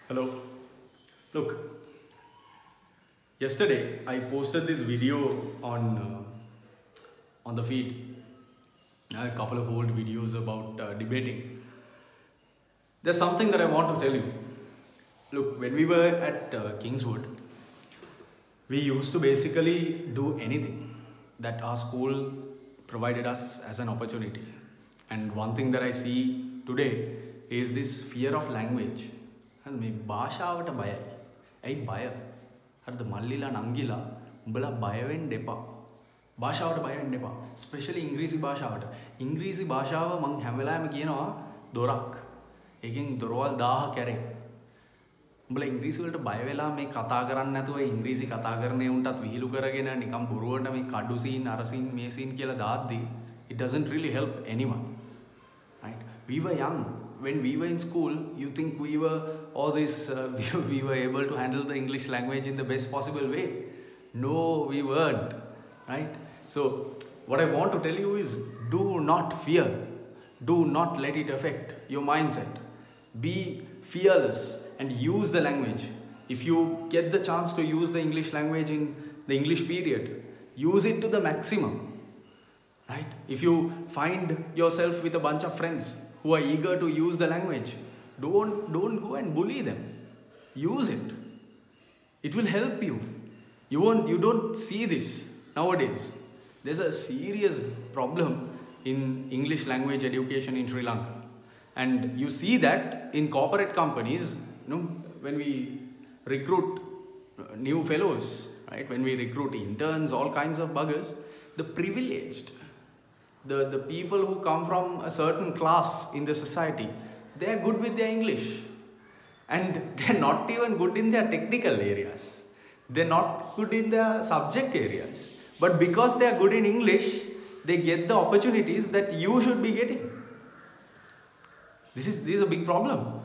Hello. Look, yesterday I posted this video on the feed. A couple of old videos about debating. There's something that I want to tell you. Look, when we were at Kingswood, we used to basically do anything that our school provided us as an opportunity. And one thing that I see today is this fear of language. And me භාෂාවට බයයි. ඇයි බය? හරිද මල්ලිලා නංගිලා උඹලා බය වෙන්න එපා. භාෂාවට බය වෙන්න එපා. ස්පෙෂලි ඉංග්‍රීසි භාෂාවට. ඉංග්‍රීසි භාෂාව මම හැම වෙලාවෙම කියනවා දොරක්. ඒකෙන් දොරවල් 1000 කැරේ. උඹලා ඉංග්‍රීසි වලට බය වෙලා මේ කතා කරන්නේ නැතුව ඉංග්‍රීසි කතා කරන්නේ උන්ටත් විහිළු කරගෙන නිකන් බොරුවට මේ කඩු සීන් අර සීන් මේ සීන් කියලා දාද්දි it doesn't really help anyone. Right? We were young. When we were in school, you think we were all this, we were able to handle the English language in the best possible way. No, we weren't, right? So, what I want to tell you is, do not fear. Do not let it affect your mindset. Be fearless and use the language. If you get the chance to use the English language in the English period, use it to the maximum, right? If you find yourself with a bunch of friends who are eager to use the language, don't go and bully them. Use it. It will help you. You don't see this nowadays. There's a serious problem in English language education in Sri Lanka. And you see that in corporate companies, when we recruit new fellows, right? When we recruit interns, all kinds of buggers, the privileged, the people who come from a certain class in the society, they're good with their English. And they're not even good in their technical areas. They're not good in their subject areas. But because they're good in English, they get the opportunities that you should be getting. This is a big problem.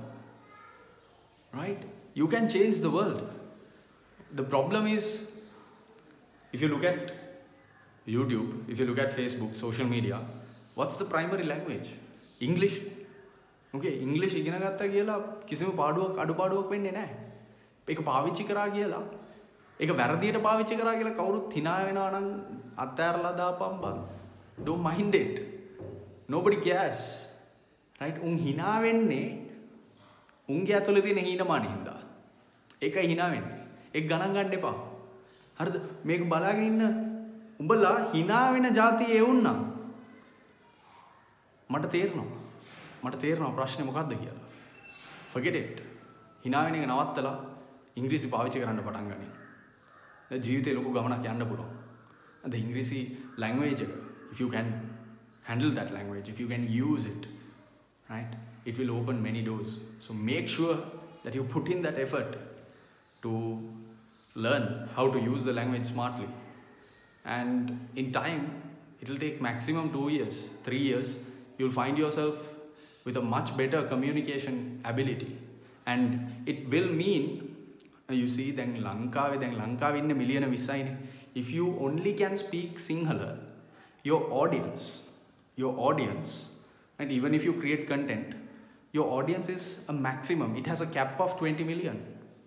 Right? You can change the world. The problem is, if you look at YouTube, if you look at Facebook, social media, what's the primary language? English. Okay, English ඉගෙන ගත්තා කියලා කිසිම අඩුපාඩුවක් වෙන්නේ නැහැ. ඒක පාවිච්චි කරා කියලා, ඒක වැරදියට පාවිච්චි කරා කියලා කවුරුත් hina වෙනවා නම් අත්හැරලා දාපම් බං. Don't mind it. Nobody cares. Right? උන් hina වෙන්නේ උන්ගේ ඇතුලේ තියෙන හීනමානෙ හින්දා. ඒකයි hina වෙන්නේ. ඒක ගණන් ගන්න එපා. හරිද? මේක බලාගෙන ඉන්න උඹලා hina වෙන જાතිය එවුන්නම් මට තේරෙනවා ප්‍රශ්නේ මොකක්ද කියලා. Forget it. hina වෙන එක නවත්තලා ඉංග්‍රීසි පාවිච්චි කරන්න පටන් ගන්න. දැන් ජීවිතේ ලොකු ගමනක් යන්න පුළුවන්. And the ඉංග්‍රීසි language, if you can handle that language, if you can use it, right, it will open many doors. So make sure that you put in that effort to learn how to use the language smartly. And in time, it will take maximum 2 years, 3 years, you'll find yourself with a much better communication ability. And it will mean, you see, then Lankawe inne million 20යිනේ. If you only can speak Sinhala, your audience, and even if you create content, your audience is a maximum. It has a cap of 20 million.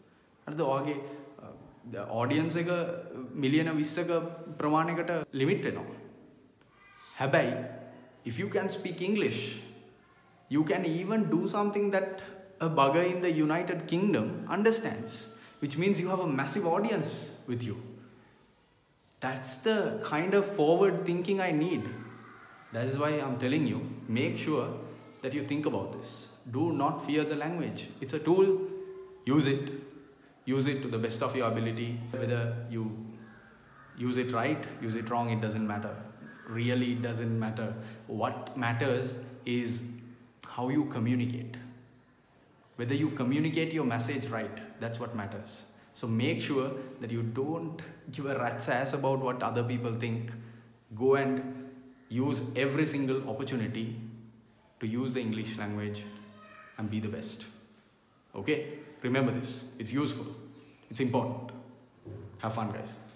The audience එක මිලියන 20ක ප්‍රමාණයකට limit වෙනවා. හැබැයි if you can speak English, you can even do something that a bugger in the United Kingdom understands, which means you have a massive audience with you. That's the kind of forward thinking I need. That is why I'm telling you, make sure that you think about this. Do not fear the language. It's a tool. Use it. Use it to the best of your ability. Whether you use it right, use it wrong, it doesn't matter. Really, it doesn't matter. What matters is how you communicate. Whether you communicate your message right, that's what matters. So make sure that you don't give a rat's ass about what other people think. Go and use every single opportunity to use the English language and be the best. Okay? Remember this. It's useful. It's important. Have fun, guys.